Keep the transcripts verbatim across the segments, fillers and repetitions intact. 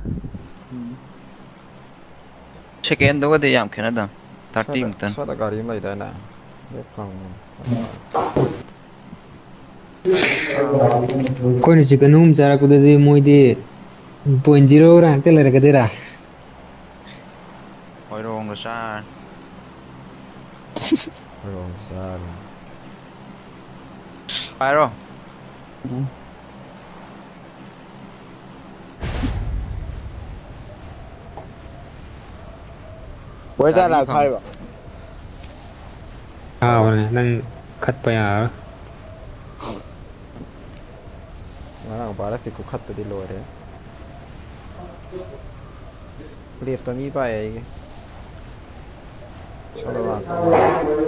ꯁꯦꯀꯦꯟꯗꯨꯒꯗꯤ ꯌꯥꯝ ꯈꯦꯠꯅꯗꯝ ꯊꯥꯔꯇꯤ ꯃꯨꯛꯇꯪ ꯁ꯭ꯋꯥꯏꯗ ꯒꯥꯔꯤ ꯑꯃ ꯂꯩꯗꯥꯏꯅꯦ ꯍꯦꯛ ꯐꯪꯉꯦ ꯑꯩꯈꯣꯏꯅ ꯆꯤꯛꯀꯟ ꯑꯍꯨꯝ ꯆꯥꯔꯛꯄꯗꯗꯤ ꯃꯣꯏꯗꯤ ꯄꯣꯏꯟ ꯖꯤꯔꯣꯒ ꯉꯥꯛꯇ ꯂꯩꯔꯛꯀꯗꯣꯏꯔꯥ ꯍꯣꯏꯔꯣꯡꯗ ꯆꯥꯔꯅꯤ ꯍꯣꯏꯔꯣꯡꯗ ꯆꯥꯔꯅꯤ ꯄꯥꯏꯔꯣ ꯎꯝ ꯋꯦꯗꯔ ꯆꯥꯕꯤ ꯂꯥꯏꯐ ꯐꯪ ꯐꯥꯔꯤꯕ ꯐꯥꯕꯅꯦ ꯅꯪ ꯈꯠꯄ ꯌꯥꯔꯔꯣꯏ ꯉꯔꯥꯡ ꯚꯥꯔꯠꯀꯤ ꯈꯨꯈꯠꯇꯨꯗꯤ ꯂꯣꯏꯔꯦ ꯂꯦꯐꯇ ꯃꯤ ꯄꯥꯏ ꯑꯩꯒꯤ ꯁꯣꯝꯗ ꯂꯥꯛꯇꯧ ꯃꯥꯜꯂꯦ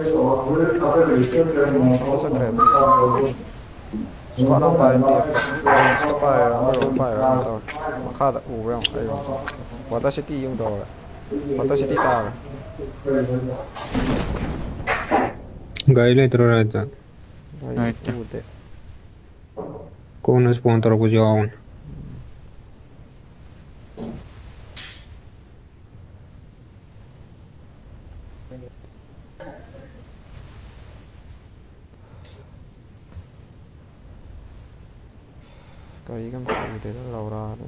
ꯁꯣꯝꯗ ꯆꯠꯈ꯭ꯔꯦꯗ ꯁ꯭ꯀ꯭ꯋꯥꯠ ꯑꯃ ꯄꯥꯏꯔꯦ ꯂꯦꯐꯇ ꯔꯦꯟꯖꯇ ꯄꯥꯏꯔꯤꯔꯥ ꯑꯃꯔꯣꯝ ꯄꯥꯏꯔꯤꯔꯥ ꯑꯃ ꯇꯧꯔꯦ ꯃꯈꯥꯗ ꯎꯕ꯭ꯔꯥ ꯌꯦꯡꯉꯣ ꯑꯩꯔꯣꯝ ꯋꯥꯇꯔ ꯁꯤꯇꯤ ꯌꯨꯝꯗꯧꯔꯦ ꯋꯥꯇꯔ ꯁꯤꯇꯤ ꯇꯥꯈ꯭ꯔꯦ ꯒꯥꯔꯤ ꯂꯩꯇ꯭ꯔꯣ ꯔꯥꯏꯠꯇ ꯑꯩ ꯎꯗꯦ ꯀꯣꯟꯅ ꯁ꯭ꯄꯣꯟ ꯇꯧꯔꯛꯄꯁꯨ ꯌꯥꯎꯕꯅꯦ ꯒꯥꯔꯤꯒ ꯑꯝꯇ ꯎꯗꯦꯗ ꯂꯧꯔꯥꯗ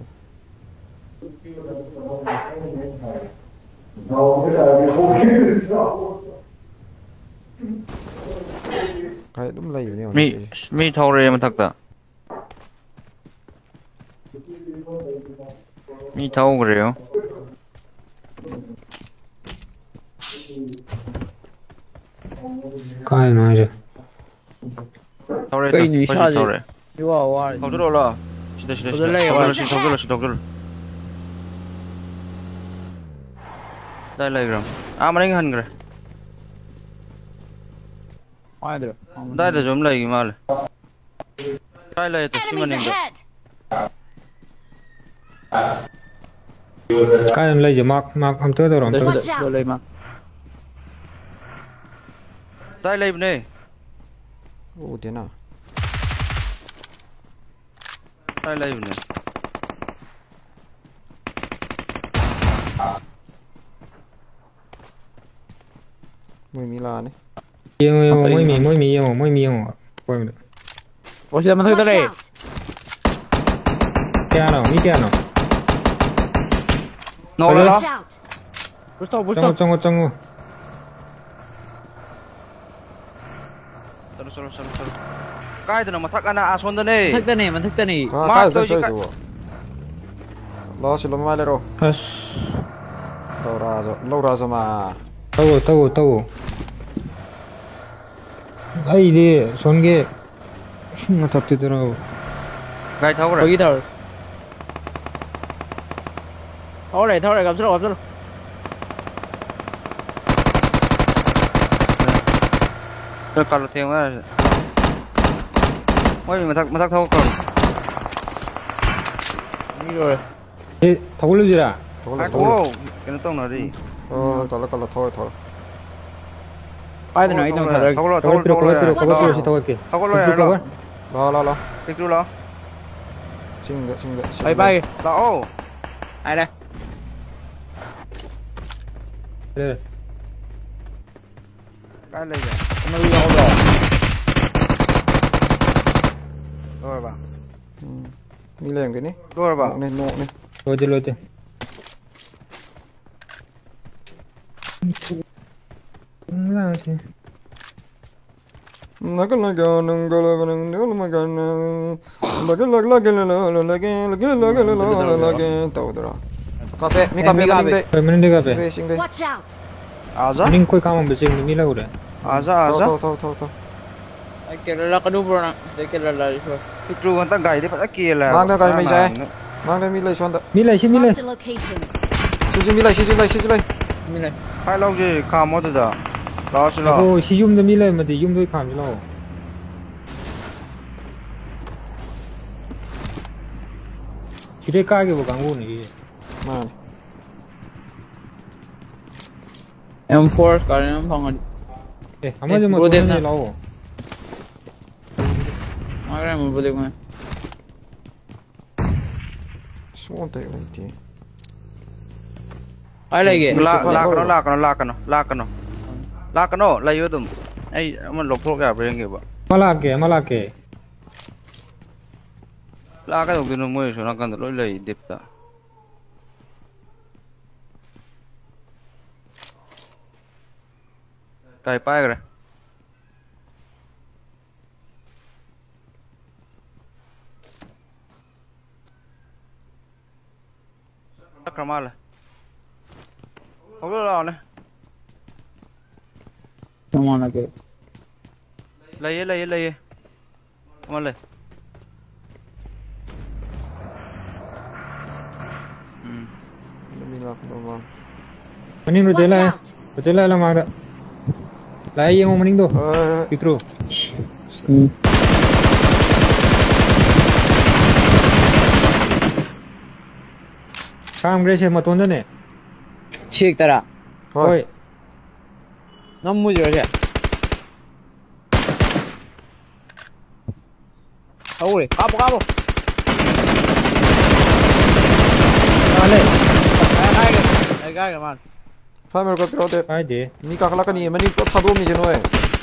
ꯒꯥꯔꯤ ꯑꯗꯨꯝ ꯂꯩꯕꯅꯦ ꯌꯦꯡꯉꯣꯅꯦ ꯃꯤ ꯁꯤꯁꯦ ꯃꯤ ꯊꯧꯔꯛꯑꯦ ꯃꯊꯛꯇ ꯃꯤ ꯊꯧꯈ꯭ꯔꯦꯉꯣ ꯀꯥꯏꯗꯅꯣ ꯍꯥꯏꯁꯦ ꯊꯧꯔꯛꯑꯦ ꯇꯨ ꯀꯩꯅꯣ ꯑꯩꯈꯣꯏ ꯁꯤ ꯏꯁꯥꯁꯦ ꯊꯧꯔꯛꯑꯦ ꯏꯋꯥ ꯋꯥꯔꯦ ꯊꯧꯖꯤꯜꯂꯛꯑꯣ ꯂꯥꯛꯑꯣ ꯁꯤꯗ ꯁꯤꯗ ꯁꯤꯗ ꯊꯧꯖꯤꯜꯂꯛꯑꯦ ꯊꯧꯖꯤꯜꯂꯣ ꯋꯥꯔꯦ ꯁꯤ ꯊꯧꯖꯤꯜꯂꯣ ꯁꯤ ꯊꯧꯖꯤꯜꯂꯣ ꯀꯗꯥꯏ ꯂꯩꯈ꯭ꯔꯝ ꯑꯥ ꯃꯅꯤꯡ ꯍꯟꯈ꯭ꯔꯦ ꯄꯥꯏꯗ꯭ꯔꯦ ꯑꯗꯥꯏꯗꯁꯨ ꯑꯃ ꯂꯩꯈꯤ ꯃꯥꯜꯂꯦ ꯀꯥꯏ ꯂꯩ ꯇꯨ ꯁꯤ Enemies ꯃꯅꯤꯡꯗ ahead! ꯀꯥꯏꯗꯅꯣ ꯂꯩꯁꯦ ꯃꯥꯔꯛ ꯃꯥꯔꯛ ꯑꯝꯇ ꯇꯧꯔꯣ ꯁꯤꯗ ꯑꯝꯇ ꯁꯤꯗ Watch ꯁꯤꯗ out! ꯂꯩ ꯃꯥ ꯀꯗꯥꯏ ꯂꯩꯕꯅꯦ ꯎꯗꯦꯅ ꯀꯗꯥꯏ ꯂꯩꯕꯅꯦ ꯃꯣꯏ ꯃꯤ ꯂꯥꯛꯑꯅꯤ ꯌꯦꯡꯉꯣ ꯌꯦꯡꯉꯣ ꯃꯣꯏ ꯃꯊꯛ ꯃꯤ ꯌꯦꯡꯉꯣ ꯃꯣꯏ ꯃꯤ ꯌꯦꯡꯉꯣ ꯃꯣꯏ ꯃꯤ ꯌꯦꯡꯉꯣ ꯑꯀꯣꯏꯕꯗ ꯑꯣ ꯁꯤꯗ ꯃꯊꯛꯇ Watch ꯂꯩ out! ꯀꯌꯥꯅꯣ ꯃꯤ ꯀꯌꯥꯅꯣ ꯅꯣꯛꯂ ꯐꯖꯩ ꯂꯥꯎ Watch out! ꯄꯨꯁ ꯇꯧ ꯄꯨꯁ ꯆꯪꯉꯣ ꯇꯧ ꯆꯪꯉꯣ ꯆꯪꯉꯣ ꯆꯠꯂꯣ ꯆꯠꯂꯣ ꯆꯠꯂꯣ ꯆꯠꯂꯣ ꯀꯥꯏꯗꯅꯣ ꯃꯊꯛ ꯑꯅ ꯑꯁꯣꯝꯗꯅꯦ ꯃꯊꯛꯇꯅꯦ ꯃꯊꯛꯇꯅꯦ ꯀꯥ ꯃꯥꯔꯛ ꯀꯥꯏꯗ ꯇꯧꯔꯤꯁꯤ ꯀꯥꯏ ꯆꯠꯂꯤꯗꯨꯕꯣ ꯂꯥꯛꯑꯣ ꯁꯤꯂꯣ ꯃꯃꯥꯏ ꯂꯩꯔꯣ ꯑꯁ ꯂꯧꯔꯥꯖꯨ ꯂꯧꯔꯥꯖꯃꯥ ꯇꯧꯋꯣ ꯇꯧꯋꯣ ꯇꯧꯋꯣ ꯑꯩꯗꯤ ꯁꯣꯟꯒꯤ ꯃꯊꯛꯇꯨꯗꯔꯕ ꯒꯥꯔꯤ ꯊꯧꯈ꯭ꯔꯦ ꯕꯒꯤ ꯇꯧꯔꯦ ꯊꯧꯔꯦ ꯊꯧꯔꯦ ꯀꯥꯞꯁꯤꯜꯂꯣ ꯀꯥꯞꯁꯤꯜꯂꯣ ꯀꯥꯔꯂꯣ ꯊꯦꯡꯉꯣ ꯍꯥꯏꯔꯁꯦ ꯃꯣꯏ ꯃꯊꯛ ꯃꯊꯛ ꯊꯧꯈ꯭ꯔꯕꯅꯤ ꯃꯤ ꯂꯣꯏꯔꯦ ꯁꯤ ꯊꯧꯒꯠꯂꯨꯁꯤꯔꯥ ꯊꯧꯒꯠꯂꯣ ꯊꯧꯒꯠꯂꯣ ꯉꯥꯏꯈꯨꯋꯣ ꯀꯩꯅꯣ ꯇꯧꯅꯔꯤ ꯍꯣꯏ ꯍꯣꯏ ꯀꯜꯂꯣ ꯀꯜꯂꯣ ꯊꯧꯔꯦ ꯊꯧꯔꯦ ꯄꯥꯏꯗꯅꯣ ꯊꯧꯒꯠꯂꯣ ꯑꯩ ꯑꯗꯨꯝ ꯊꯧꯒꯠꯂꯣ ꯌꯥꯔꯦ ꯊꯥꯗꯔꯒꯦ ꯊꯧꯒꯠꯂꯣ ꯊꯧꯒꯠꯂꯣ ꯊꯧꯒꯠꯄꯤꯔꯣ ꯊꯧꯒꯠꯂꯣ ꯌꯥꯔꯦ ꯊꯧꯒꯠꯄꯤꯔꯣ Watch ꯊꯧꯒꯠꯄꯤꯔꯣ ꯁꯤ out! ꯊꯧꯒꯠꯀꯦ ꯊꯧꯒꯠꯂꯣ ꯄꯤꯛꯇ꯭ꯔꯨ ꯌꯥꯔꯦ ꯂꯥꯛꯑꯣ ꯀꯣꯕꯔ ꯂꯥꯛꯑꯣ ꯂꯥꯛꯑꯣ ꯂꯥꯛꯑꯣ ꯄꯤꯛꯇ꯭ꯔꯨ ꯂꯥꯛꯑꯣ ꯆꯤꯡꯗ ꯆꯤꯡꯗ ꯑꯩ ꯁꯤꯗ ꯂꯩ ꯄꯥꯏꯒꯦ ꯂꯥꯛꯑꯣ ꯍꯥꯏꯔꯦ ꯂꯩꯔꯦ ꯀꯥꯏ ꯂꯩꯒꯦ ꯑꯃꯗꯨ ꯌꯥꯎꯕ꯭ꯔꯣ ꯂꯣꯏꯔꯕ ꯎꯝ ꯃꯤ ꯂꯩꯔꯝꯒꯅꯤ ꯂꯣꯏꯔꯕ ꯅꯣꯛꯅꯤ ꯅꯣꯛꯅꯤ ꯂꯣꯏꯗꯦ ꯂꯣꯏꯗꯦ ꯅꯒꯂꯒ ꯅꯪꯒꯂꯒ ꯅꯪꯒꯂꯒꯅ ꯂꯒꯂꯒꯂꯒ ꯂꯒꯂꯒ ꯂꯒꯂꯒꯂꯒ ꯇꯧꯗ꯭ꯔꯣ ꯀꯥꯞꯄꯦ ꯃꯤ ꯑꯦ ꯀꯥꯞꯄꯦ ꯃꯤ ꯀꯥꯞꯄꯦ ꯃꯅꯤꯡꯗꯩ ꯍꯣꯏ ꯃꯅꯤꯡꯗꯩ ꯀꯥꯞꯄꯦ ꯆꯤꯡꯗꯩ ꯆꯤꯡꯗꯩ Watch out! ꯑꯥꯖꯥ ꯃꯅꯤꯡ ꯈꯣꯏ ꯈꯥꯝꯃꯝꯕ ꯆꯤꯡꯗ ꯃꯤ ꯂꯩꯍꯧꯔꯦ ꯑꯥꯖꯥ ꯊꯧ ꯑꯥꯖꯥ ꯊꯧ ꯊꯧ ꯊꯧ ꯊꯧ ꯑꯩ ꯀꯦꯔꯂꯥ ꯕ꯭ꯔꯣ ꯅꯪ ꯁꯤꯗꯩ ꯀꯦꯔꯂꯥ ꯁꯣꯏ ꯄꯤꯛꯇ꯭ꯔꯨ ꯍꯟꯇꯛ ꯒꯥꯔꯤꯗꯤ ꯐꯖꯅ ꯀꯦꯜꯂꯦ ꯍꯥꯏꯕ ꯃꯥꯡꯗ ꯒꯥꯔꯤ ꯉꯔꯥꯡ ꯃꯩ ꯆꯥꯏ ꯅꯍꯥꯟ ꯃꯥꯡꯗ ꯃꯤ ꯂꯩ ꯁꯣꯟꯗ ꯃꯤ ꯂꯩ ꯁꯤ ꯃꯤ ꯂꯩ Marked a location. ꯁꯤꯁꯨ ꯃꯤ ꯂꯩ ꯁꯤꯁꯨ ꯂꯩ ꯁꯤꯁꯨ ꯂꯩ ꯃꯤ ꯂꯩ ꯀꯥꯏ ꯂꯧꯁꯤ ꯈꯥꯝꯃꯣ ꯑꯗꯨꯗ ꯂꯥꯛꯑꯣ ꯁꯤ ꯉꯥꯏꯈꯣ ꯂꯥꯛꯑꯣ ꯁꯤ ꯌꯨꯝꯗ ꯃꯤ ꯂꯩꯔꯝꯃꯗꯤ ꯌꯨꯝꯗ ꯑꯣꯏ ꯈꯥꯝꯁꯤ ꯂꯥꯛꯑꯣ ꯁꯤꯗꯩ ꯀꯥꯈꯤꯕ ꯀꯥꯡꯕꯨꯅꯤ ꯁꯤꯁꯦ ꯃꯥꯅꯤ ꯑꯦꯝ ꯐꯣꯔ ꯀꯥꯔꯦꯟ ꯑꯃ ꯐꯪꯉꯅꯤ ꯑꯦ ꯑꯦ ꯑꯃꯁꯨ ꯕ꯭ꯔꯣꯗꯦꯞꯅ ꯃꯇꯣꯟꯗꯅꯤ ꯂꯥꯛꯑꯣ ꯃꯥꯒꯔꯦ ꯕ꯭ꯔꯣꯗꯦꯞ ꯃꯣꯏ ꯁꯣꯝꯇ ꯂꯩꯇꯦ ai lagi La lakano lakano lakano lakano lakano layo dum ai man lok thok ya breng ge ba Malake, malake. la ka dok dinu moi so na kan loi lai dip ta kai pai gre Kramala. Không có lo này. Come on again. Lấy lấy lấy. Come on lấy. Mình lạc normal. Maning ro jela. Ro jela la magda. Lai yang maning do. Pitru. Kam gre mà tôn này. Check tara. Oi. Nó mua rồi kìa. Ôi, cabo cabo. Vale. Ai ai ai ai kìa man. Phải mình có pro thế. Ai đi. Ni cả cái này mình có tháo đồ mình chứ nói.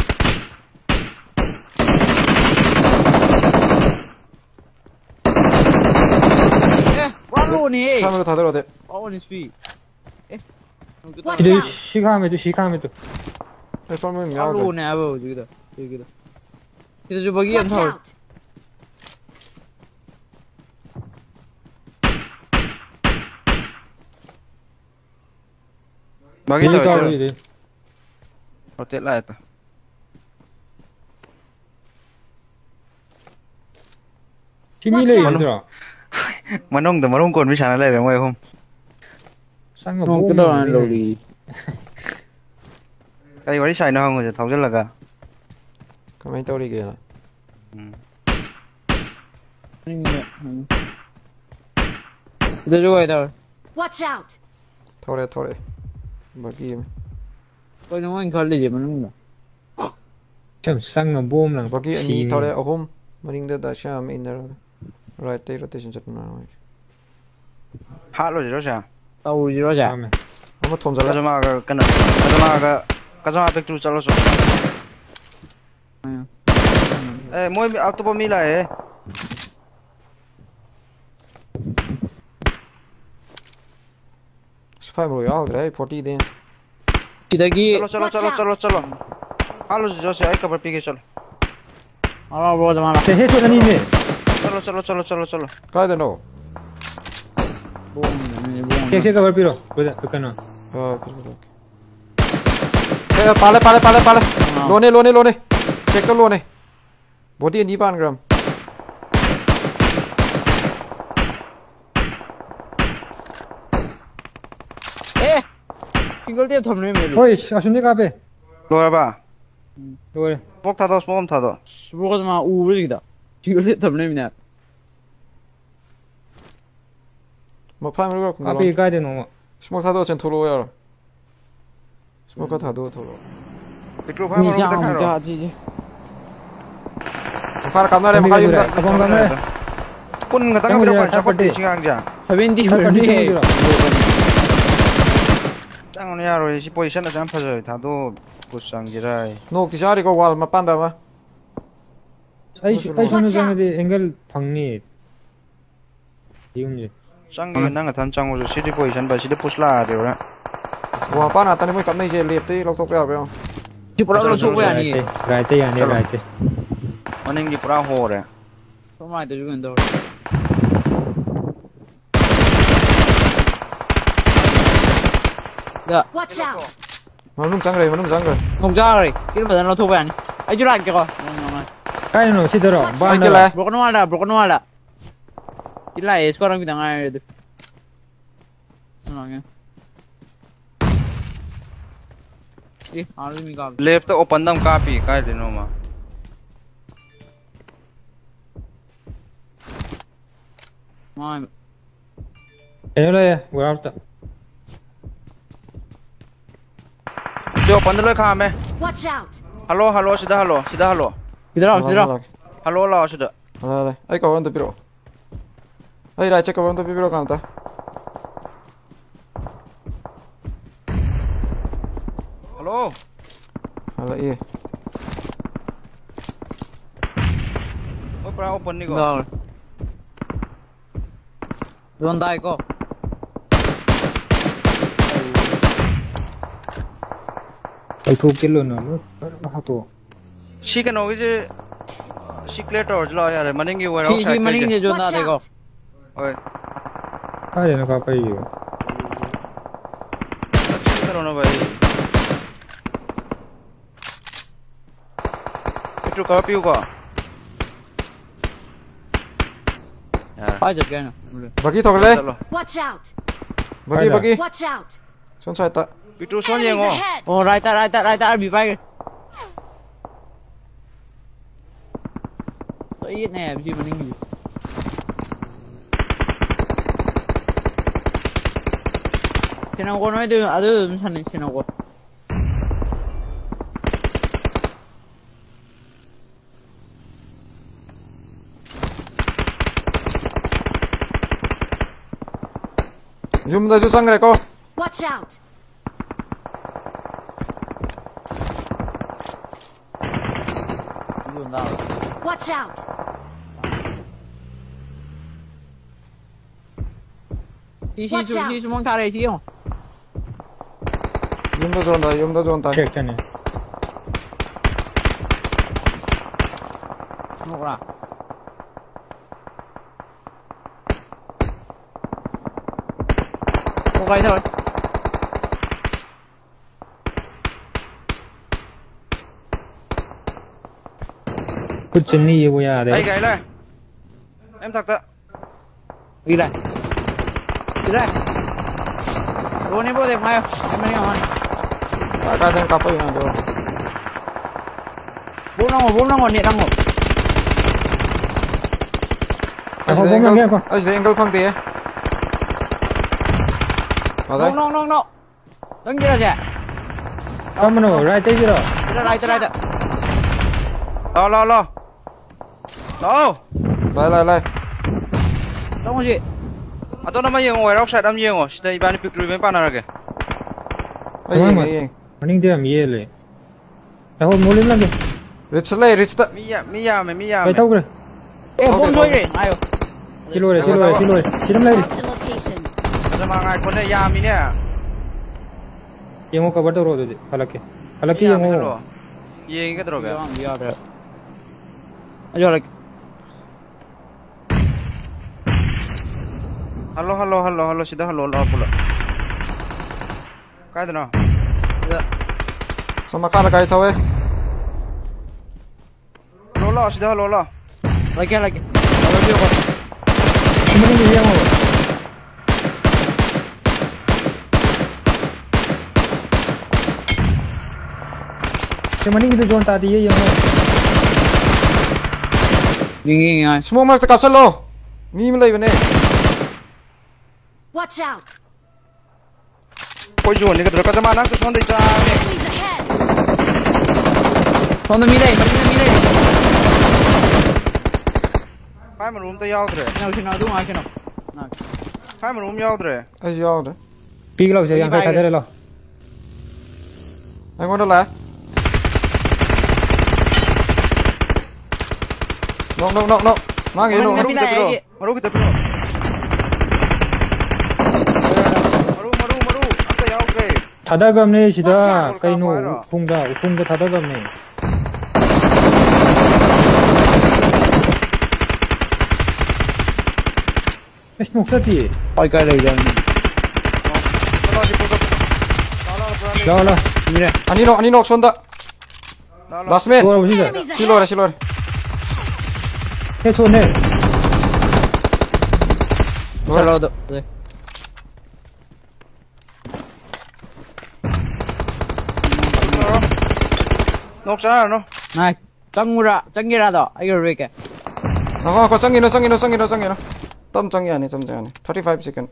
Bravo nè. Phải mình tháo đồ thế. Oh, on his feet. Eh. Itu shikame tu shikame tu. Phải phải mình nhau. Bravo nè bro, gitu. Gitu. Kita coba game thôi. Bagi Pilih kau tau ini. rotate lại ta Sini lagi tu. Manong tu manong kon bisa nalai rồi không Sangat Không, cái bom. đó là đồ đi. cái gì sai nó không rồi thấu rất là cả Cái máy tao đi kìa này. Kita coba thôi. Watch out! Tháo đây tháo đây. Bagi em. Coi nó anh coi gì mà nó không. Macam sangat bom lang. Bagi anh đi tháo đây ở hôm. Mình đã đã xem in rồi. Right tay rotation chặt nào. hát rồi đó sao Tao gì đó chả. Sama. Không có thốn ra cái lại. mà cái cái cái mà cái cái mà picture chalo so eh moi auto pa mila eh Phải rồi áo đấy, forty đen. Kita lagi. chalo chalo chalo chalo chalo halo jo se ai cover pike chalo Ala bro teman. Saya headshot ni ni. chalo chalo chalo chalo chalo Cái đó đâu? Boom, ini boom. Cek cek cover piro. Bukan bukan. Ờ, cái đó. Ê, pale pale pale pale. Lô này lô này lô này. Check cái lô này. Body anh đi ban gram. Eh. Tinggal dia thầm lên mày. Oi, asun ni kape. rồi ba Rồi. bốc thado smoke thado Bro teman u beri kita. Tinggal dia thầm lên mày. Một phải rồi cũng. Kape kai de no. Smoke thado trên thô lô rồi. Smoke thado thô lô. picture Ni phải jangan mà jangan ji ji. Phải cầm ra đây mà khai Abang dùng kamu ni. pun người ta Kamu không biết dia đâu phải dapat đi dia. singang ja Seventy Dapat berani. di sini. chẳng này rồi si position là chẳng phải rồi thado pusang jirai Nô thì sao đi có wall mà pan mà. Ai ai sunu jangan di angle phangni. Dium je. chẳng người năng ở thân trong rồi si đi position và si đi push la đều đó Wall pan à, tao mới cầm này chơi liệp tí lọc thọc ra phải không? Chỉ bro lo coba ya ni. Right ya ni right. maning di pura ho rồi Sama itu juga entah. Dah. Watch out! Mà nung trắng rồi, mà nung trắng rồi. Không ra rồi. Kita pada lo coba ya ni. Ayo jual kau. Kai no sidero. Anh Bana. kia lại. Broken wall dah, broken wall dah. Gila ya, sekarang kita ngai itu. Namanya. Eh, harus mikal. left to open dam copy kai dino ma Mai. Ayo lah ya, gua harus tak. jo open dalo kha me Watch out! hello hello sida hello sida hello Kita lah, kita lah. hello la sida Đây đây, ấy cầu anh tập biro. Ấy lại check cầu anh tập biro làm ta. 예. ôi pra open đi gọi Rồi. Luôn tay cô. Ai thu kill luôn rồi, nó hao tổ. she cái nói chứ she clear rồi lo yaar running you were Chị outside chị mà ninh gì Watch ra đây cô. out! ôi Cái này nó có phải gì? cái đó nó vậy cái trụ có piu quả Phải giật cái nào. Bagi thọc lên. Watch out! Bagi bagi. Watch out! Son sai ta. cái trụ số nhiều Enemies không ahead! Ồ, right ta, right ta, right ta, bị bay kìa. Tôi ít nè, chị mà ninh gì. Xin nào cô nói từ, à từ, xin xin nào cô. Yum da ju sang re ko. Watch out! Luôn tao. Watch out! Chị chị Watch chị out. chị mong thà đây chị không? Yum da jon da, yum da jon ta. Check cái này. Ngộ ra. Cô gầy thôi. Kuch नहीं है वो यार đây है. gãy này em thật đó Đi đây. Đi đây. Đồ này bao đẹp ngay không? Em đi không? Ta ka den ka pa yan do. Bốn năm bốn năm điện năm một. Ai Không, de không, angle. không, Ai de angle phang te. Ở đây. No no no no. Đừng gì đâu chị. Come on, right đây rồi. Đi ra đây, đi ra đây. lo lo lo lo Lai lai lai. Đúng không chị? à tôi nó mới nhiều ngoài outside đâm nhiều rồi đây bạn pick rồi mấy bạn nào kìa Ai Đúng yin rồi. ai yin. Running dia mie le. Dah hol mulim lagi. Rich lai rich ta. mi ya mi ya mi ya Kau tahu ke? Ê, Ok, bốn ok. đôi đi. Ayo. Silo dia, silo dia, silo dia. Siram lagi. Marked a location. ada mangaiคนเนี่ยยามีเนี่ย Yang mau kabar tu roh tu. Kalau ke. Kalau ke yang mau. ยิงก็ตรงกัน Vâng, đi vào được. Ayo lại. ฮัลโหลฮัลโหลฮัลโหลฮัลโหลสิเดฮัลโหลรอปุ๊บใกล้ตัวเนาะ Sama ka la kai thawe. โลรอสิเดฮัลโหลรอ Lại kia, lại kia. Hello dia kau Cuma ni yang mau. Cuma ni kita jual tadi yang mau. Đi đi ngay. Smoke mark ta kapsal lo. Mi mi lai bane. Watch out! คุยอยู่นี่ก็ตัวก็จะมานั่งตัวนี้จ้า Enemies ahead! Không tôi mi đây, mi đây, mi đây. ไปมันรุมตัวยาวเลย Nào xin nào đúng rồi, xin nào. Nào. ไปมันรุมยาวเลย Ai yaw de. Pig lau saya yang kai kadar lau. Ai ngon la. No no no no. Mang ye no. มารุมkita bro มารุมkita bro มารุมมารุมมารุมอันตัวยาวเลย Thada gam ni sida Watch out. kai no upung da upung da thada gam ni. Es smoke tadi. Ôi cái này rồi. รอที่ปุ๊บรอรอรอ Lau lau. Mi đây. Ani no ani no son da. รอรอ Last man. Dua orang sini. Enemies Silo ahead! re silo re. Hey so ne. Hello được. Đây. นกจ้าเนาะ Này, trăng ra, trăng ra đó. Ai rồi kìa. No ko sangi no sangi no sangi no sangi no. Tam changi ani tam changi ani. thirty-five second.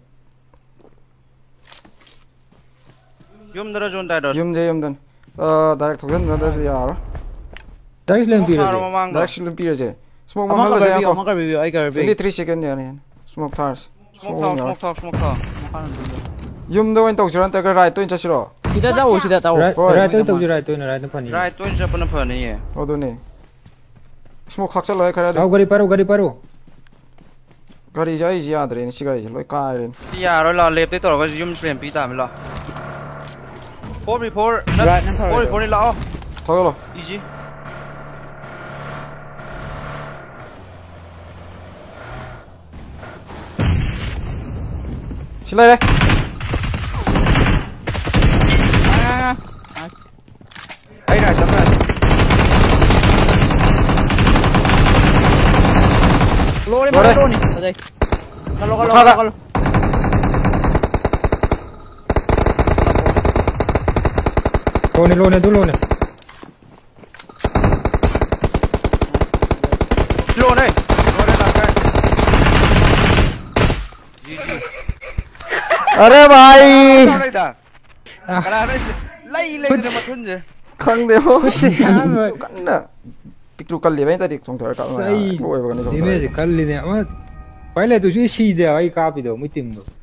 ยุ่มเดอร์จนได้ดอ Yum je yum dan. Uh direct thogen na da ya. Dari selain พา pira. เรามามัง Direct lim pi je. Smoke Ông ma có mal je review, ko. ông có review, ai có review. twenty-three second ya ni. Smoke tars. สมกทองสมกทองสมกทอง Yum do en tok jiran ta ka right to in cha siro. Sida jauh, sida tahu. Rai tôi tàu rai tôi rai nó phần gì. Right, tôi sẽ bắn phần này. 어두니 스모크 각자 로에 가야 돼 Tàu gari paru gari paru. 가리 자이 지아들이 시가 이제 로이 까이린 Thì à rồi là lẹp tới tàu cái zoom xem pi tạm là. Four report. Right, nó thôi. Four report đi lão. 더글로 Easy. 실례래 À, à. Đây này, tấm này. Lô đi, Lô đây. lô đi. Ở đây. Kalau kalau Ada. kalau. Lone lone tu lone. Lô đây. Lô đây là cái. अरे भाई Sao đây đã? Cái này lấy lên rồi mà thun gì? 강대호 야, 뭐. 똑같나 빅루 깔리 맨 따리 정도를 깔아 Sai. 뭐야 이거 Ini sih kali ni. Ama. Pahile tu sih sih dia, ay kapi do, mutim do.